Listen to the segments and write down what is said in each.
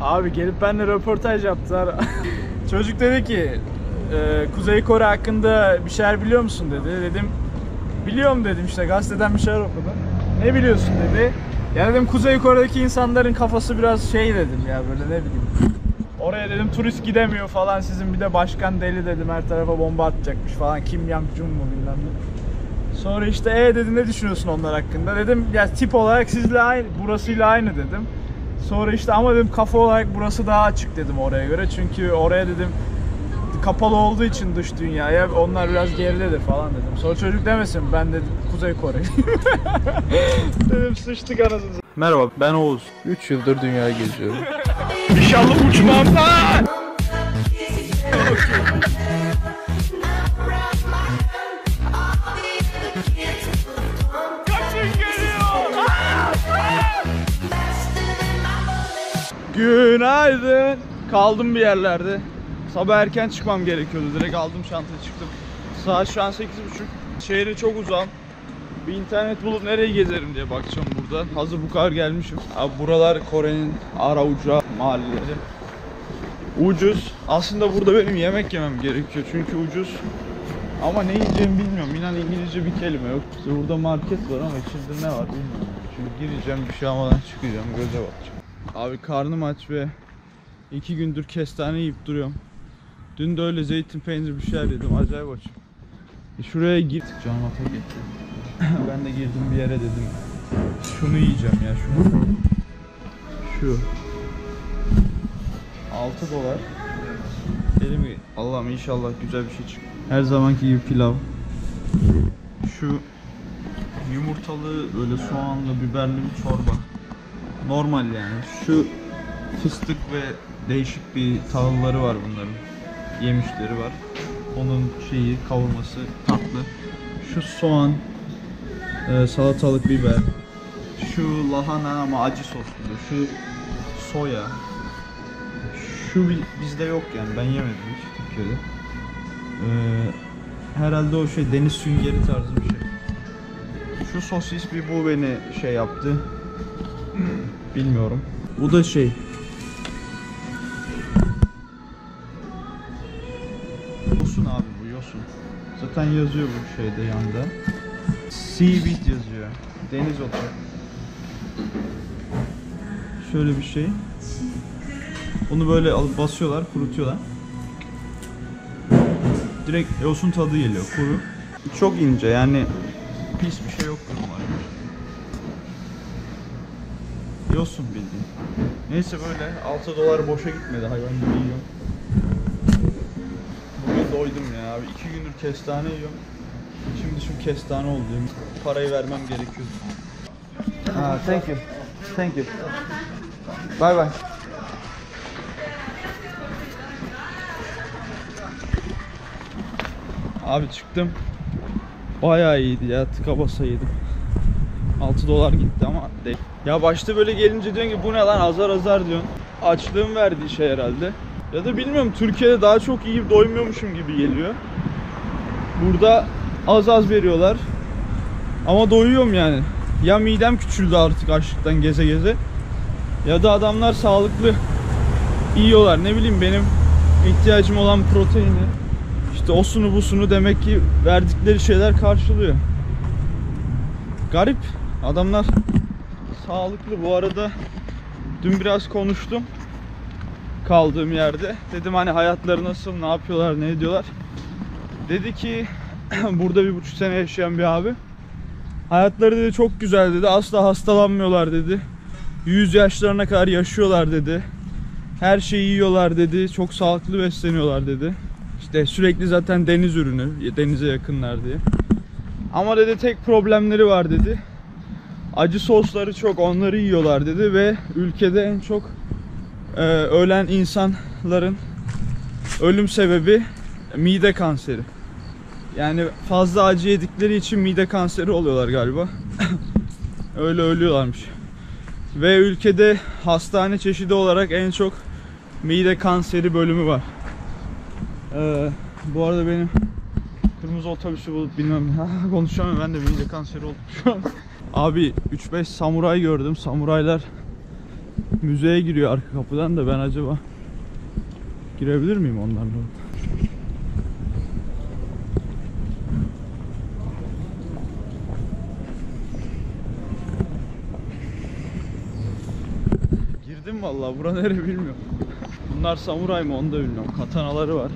Abi gelip benimle röportaj yaptılar. Çocuk dedi ki Kuzey Kore hakkında bir şeyler biliyor musun dedi. Dedim biliyorum dedim, işte gazeteden bir şeyler okudum. Ne biliyorsun dedi. Ya dedim Kuzey Kore'deki insanların kafası biraz şey dedim ya, böyle ne bileyim. Oraya dedim turist gidemiyor falan, sizin bir de başkan deli dedim, her tarafa bomba atacakmış falan, Kim Jong-un mu bilmem ne. Sonra işte dedim ne düşünüyorsun onlar hakkında, dedim ya tip olarak sizle aynı, burasıyla aynı dedim. Sonra işte ama dedim kafa olarak burası daha açık dedim oraya göre, çünkü oraya dedim kapalı olduğu için dış dünyaya onlar biraz geridedir falan dedim. Sonra çocuk demesin ben dedim Kuzey Kore. Dedim sıçtık anasını. Merhaba, ben Oğuz. 3 yıldır dünyayı geziyorum. İnşallah uçmam lan. Günaydın. Kaldım bir yerlerde. Sabah erken çıkmam gerekiyordu. Direkt aldım çantayı çıktım. Saat şu an 8:30. Şehre çok uzağım. Bir internet bulup nereyi gezerim diye bakacağım burada. Hazır bu kadar gelmişim. Abi buralar Kore'nin ara uca mahalleleri. Ucuz. Aslında burada benim yemek yemem gerekiyor çünkü ucuz. Ama ne yiyeceğimi bilmiyorum. İnan İngilizce bir kelime yok. İşte burada market var ama içinde ne var bilmiyorum. Çünkü gireceğim, bir şey almadan çıkacağım, göze bakacağım. Abi karnım aç ve 2 gündür kestane yiyip duruyorum. Dün de öyle zeytin peynir bir şeyler yedim. Acayip açım. Şuraya git. Canıma tak etti. Ben de girdim bir yere dedim. Şunu yiyeceğim ya, şunu. Şu. 6 dolar. Elimi, Allah'ım inşallah güzel bir şey çıkar. Her zamanki gibi pilav. Şu yumurtalı böyle soğanlı biberli bir çorba. Normal yani. Şu fıstık ve değişik bir tahılları var bunların. Yemişleri var. Onun şeyi, kavurması tatlı. Şu soğan, salatalık biber. Şu lahana ama acı soslu. Şu soya. Şu bizde yok yani, ben yemedim hiç Türkiye'de. Herhalde o şey deniz süngeri tarzı bir şey. Şu sosis bir bu beni şey yaptı. Bilmiyorum. Bu da şey. Yosun abi, bu yosun. Zaten yazıyor bu şeyde yanda. Seaweed yazıyor. Deniz otu. Şöyle bir şey. Onu böyle alıp basıyorlar, kurutuyorlar. Direkt yosun tadı geliyor, kuru. Çok ince yani, pis bir şey yoktur umarım. Yosun bildiğin. Neyse böyle 6 dolar boşa gitmedi, hayvan gibi yiyorum. Bugün doydum ya abi, 2 gündür kestane yiyorum. Şimdi şu kestane oldu, parayı vermem gerekiyor. Thank you. Thank you. Bye bye. Abi çıktım. Bayağı iyiydi ya, tıka basa yedim. 6 dolar gitti ama değil. Ya başta böyle gelince diyorsun ki bu ne lan, azar azar diyorsun. Açlığın verdiği şey herhalde. Ya da bilmiyorum, Türkiye'de daha çok yiyip doymuyormuşum gibi geliyor. Burada az az veriyorlar. Ama doyuyorum yani. Ya midem küçüldü artık açlıktan geze geze. Ya da adamlar sağlıklı yiyorlar. Ne bileyim, benim ihtiyacım olan proteini, İşte osunu busunu demek ki verdikleri şeyler karşılıyor. Garip. Adamlar sağlıklı. Bu arada dün biraz konuştum kaldığım yerde. Dedim hani hayatları nasıl, ne yapıyorlar, ne ediyorlar. Dedi ki burada 1,5 sene yaşayan bir abi. Hayatları dedi çok güzel dedi. Asla hastalanmıyorlar dedi. 100 yaşlarına kadar yaşıyorlar dedi. Her şeyi yiyorlar dedi. Çok sağlıklı besleniyorlar dedi. İşte sürekli zaten deniz ürünü, denize yakınlar diye. Ama dedi tek problemleri var dedi. Acı sosları çok, onları yiyorlar dedi ve ülkede en çok ölen insanların ölüm sebebi mide kanseri. Yani fazla acı yedikleri için mide kanseri oluyorlar galiba. Öyle ölüyorlarmış. Ve ülkede hastane çeşidi olarak en çok mide kanseri bölümü var. Bu arada benim kırmızı otobüsü bulup bilmem konuşamıyorum, ben de mide kanseri oldum şu an. Abi 3-5 samuray gördüm. Samuraylar müzeye giriyor arka kapıdan da ben acaba girebilir miyim onlarla? Girdim vallahi, bura nere bilmiyorum. Bunlar samuray mı onu da bilmiyorum. Katanaları var.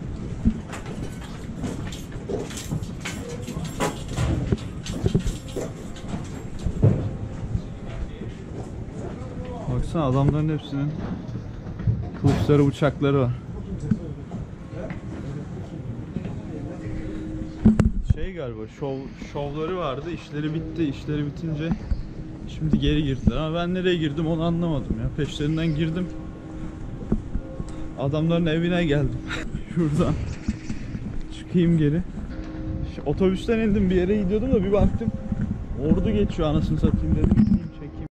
Baksana adamların hepsinin kılıçları, bıçakları var. Şey galiba şovları vardı, işleri bitti. İşleri bitince şimdi geri girdiler ama ben nereye girdim onu anlamadım ya. Peşlerinden girdim. Adamların evine geldim. Şuradan çıkayım geri. Otobüsten indim, bir yere gidiyordum da bir baktım ordu geçiyor, anasını satayım dedim. Gideyim çekeyim.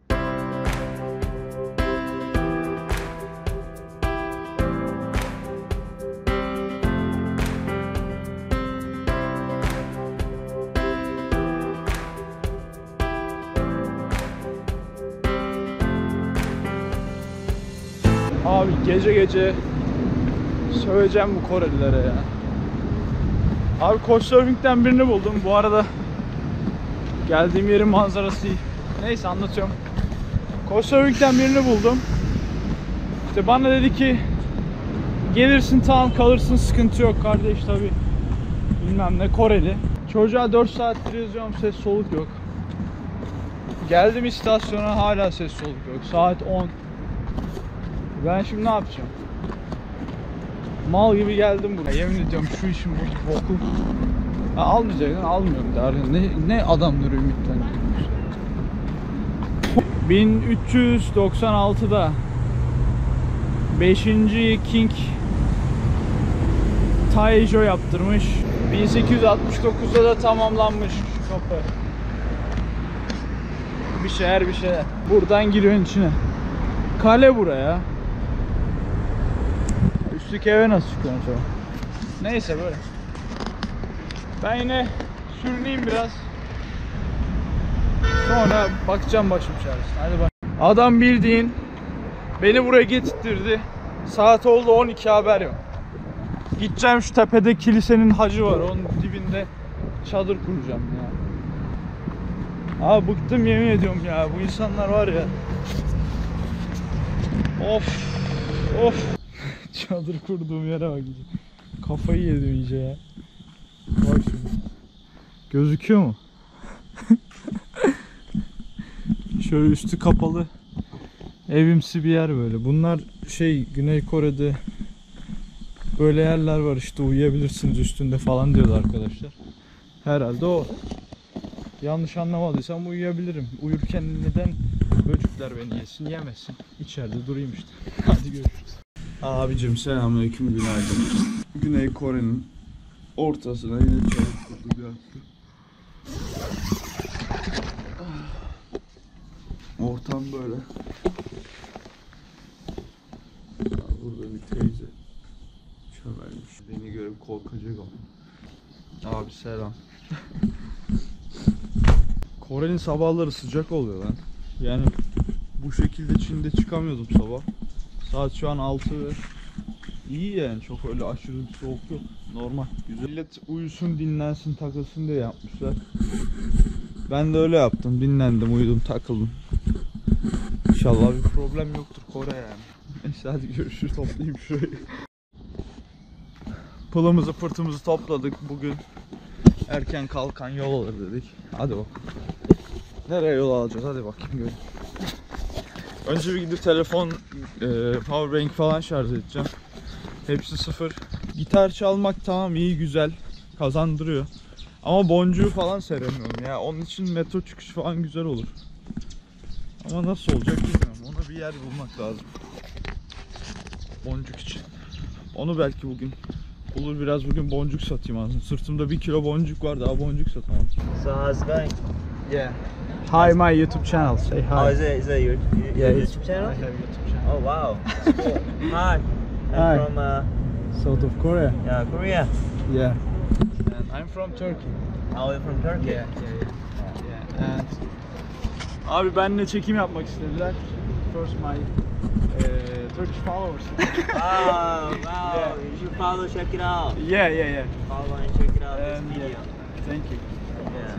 Abi gece gece söyleyeceğim bu Korelilere ya. Abi Couchsurfing'den birini buldum. Bu arada geldiğim yerin manzarası iyi. Neyse anlatıyorum. Couchsurfing'den birini buldum. İşte bana dedi ki gelirsin tamam, kalırsın, sıkıntı yok kardeş, tabi bilmem ne, Koreli. Çocuğa 4 saattir yazıyorum, ses soluk yok. Geldim istasyona, hala ses soluk yok. Saat 10. Ben şimdi ne yapacağım? Mal gibi geldim buraya. Yemin ediyorum şu işin boku. Almayacaksın, almıyorum der. Ne adamları ümitlendim. 1396'da 5. King Taejo yaptırmış. 1869'da da tamamlanmış şu kapı. Bir şeyler. Buradan giriyorsun içine. Kale buraya. Üstteki eve nasıl çıkıyorsun acaba? Neyse böyle. Ben yine sürüneyim biraz. Sonra bakacağım başım çaresine. Hadi bak. Adam bildiğin beni buraya getirtirdi. Saat oldu 12, haber yok. Gideceğim şu tepede kilisenin hacı var. Onun dibinde çadır kuracağım ya. Abi bıktım yemin ediyorum ya. Bu insanlar var ya. Of. Çadır kurduğum yere bak. Kafayı yedim iyice ya. Bak şimdi. Gözüküyor mu? Şöyle üstü kapalı, evimsi bir yer böyle. Bunlar Güney Kore'de böyle yerler var işte, uyuyabilirsiniz üstünde falan diyorlar arkadaşlar. Herhalde o. Yanlış anlamadıysam uyuyabilirim. Uyurken neden böcekler beni yesin, yemesin. İçeride durayım işte. Hadi görüşürüz. Abicim selamünaleyküm, günaydın. Güney Kore'nin ortasına yine çadır kurduk ya. Ortam böyle. Burada bir teyze çömelmiş. Beni görüp korkacak ama. Abi selam. Kore'nin sabahları sıcak oluyor lan. Yani bu şekilde Çin'de çıkamıyordum sabah. Saat şu an 6 ve iyi yani, çok öyle aşırı bir soğuk yok. Normal, güzel. Millet uyusun, dinlensin, takılsın diye yapmışlar. Ben de öyle yaptım. Dinlendim, uyudum, takıldım. İnşallah bir problem yoktur Kore yani. Neyse hadi görüşürüz, toplayayım şurayı. Pılımızı pırtımızı topladık bugün. Erken kalkan yol alır dedik. Hadi bak. Nereye yol alacağız, hadi bakayım görelim. Önce bir gidip telefon, powerbank falan şarj edeceğim. Hepsi sıfır. Gitar çalmak tamam, iyi güzel, kazandırıyor. Ama boncuğu falan seremiyorum ya. Onun için metro çıkışı falan güzel olur. Ama nasıl olacak bilmiyorum. Ona bir yer bulmak lazım. Boncuk için. Onu belki bugün olur, biraz bugün boncuk satayım aslında. Sırtımda 1 kilo boncuk var, daha boncuk satamam. So how's it going? Yeah. Hi, my YouTube channel. Say hi. Oh, is it your Yeah, YouTube channel? I have YouTube channel. Oh wow, that's cool. Hi, Hi. I'm from South of Korea. Korea. Yeah. And I'm from Turkey. Oh, you're from Turkey? And abi benimle çekim yapmak istediler. first my Turkish followers. Wow, wow. Yeah. You should follow, check it out. Yeah. Follow and check it out And, this video. Thank you. Yeah.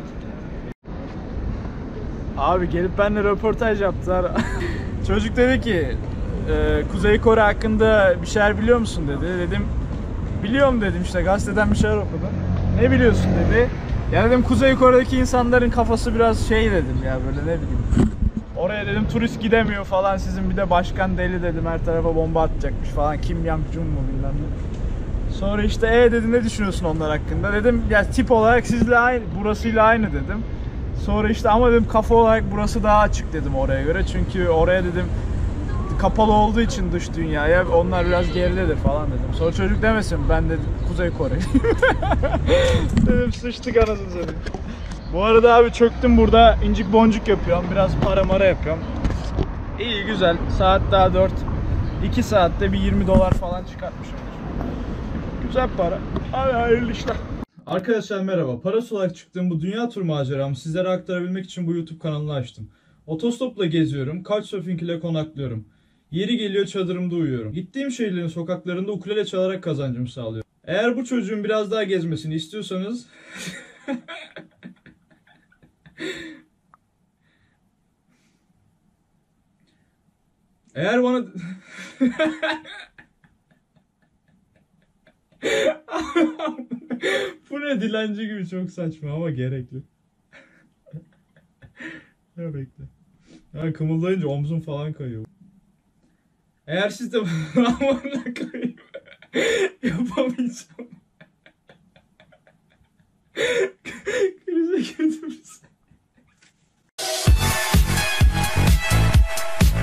Abi gelip benimle röportaj yaptılar. Çocuk dedi ki Kuzey Kore hakkında bir şeyler biliyor musun dedi. Dedim biliyorum dedim, işte gazeteden bir şeyler okudum. Ne biliyorsun dedi. Ya dedim Kuzey Kore'deki insanların kafası biraz şey dedim ya, böyle ne bileyim. Oraya dedim turist gidemiyor falan, sizin bir de başkan deli dedim, her tarafa bomba atacakmış falan, Kim Jong-un mu bilmem ne. Sonra işte dedi ne düşünüyorsun onlar hakkında, dedim ya tip olarak sizle aynı, burasıyla aynı dedim. Sonra işte ama dedim kafa olarak burası daha açık dedim oraya göre, çünkü oraya dedim kapalı olduğu için dış dünyaya onlar biraz geridedir falan dedim. Sonra çocuk demesin ben de Kuzey Kore. Dedim sıçtık anasını satayım. Bu arada abi çöktüm burada, incik boncuk yapıyorum, biraz para mara yapıyorum. İyi güzel, saat daha 4. 2 saatte bir $20 falan çıkartmışım. Güzel para. Abi hayırlı işler. Arkadaşlar merhaba. Parası olarak çıktığım bu dünya tur maceramı sizlere aktarabilmek için bu YouTube kanalını açtım. Otostopla geziyorum, couchsurfing ile konaklıyorum. Yeri geliyor çadırımda uyuyorum. Gittiğim şehirlerin sokaklarında ukulele çalarak kazancımı sağlıyorum. Eğer bu çocuğun biraz daha gezmesini istiyorsanız... Eğer bana... Bu ne, dilenci gibi, çok saçma ama gerekli. Ya bekle. Ya kımıldayınca omzum falan kayıyor. Eğer siz de amına koyayım yapamayacağım. Krize girdim.